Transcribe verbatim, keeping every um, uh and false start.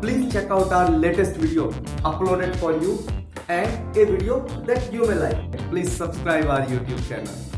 please check out our latest video uploaded for you and a video that you may like. Please subscribe our YouTube channel.